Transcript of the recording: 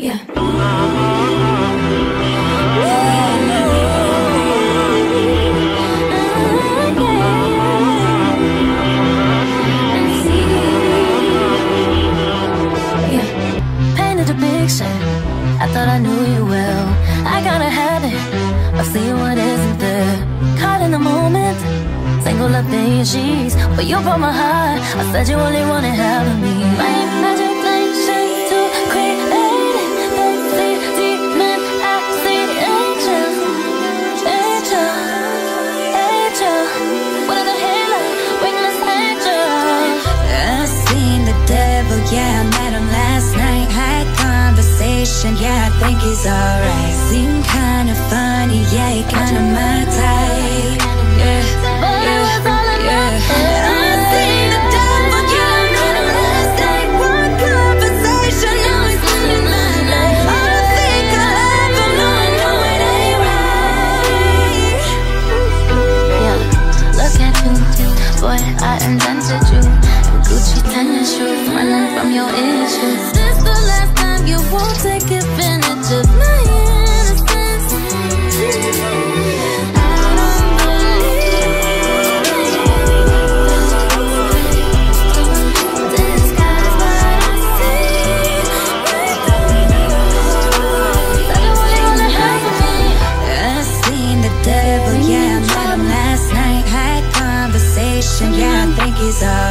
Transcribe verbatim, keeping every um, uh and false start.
Yeah. Painted a picture, I thought I knew you well. I got a habit of seeing what isn't there. Caught in the moment, tangled up in your sheets, but you broke my heart. I said you only wanted half of me. My imagination too creative. They see demon, I see angel, angel, angel. What is a halo? Witness angel. I seen the devil, yeah, I met him last night. Had conversation, yeah, I think he's alright. Seemed kinda funny, yeah, he kinda my type. Yeah, But it was all in my head. I seen the devil, yeah, I met him last night. One conversation, now he's spending my night. I don't think I'll ever know, I know it ain't right. Yeah, look at you, boy, I invented you. Gucci tennis shoes, running from your issues. This the last time you won't take advantage of my innocence. I don't believe disguise what I see. Said you only wanna have me. I seen the devil, yeah, I met him last night. Had conversation, yeah, I think he's alright.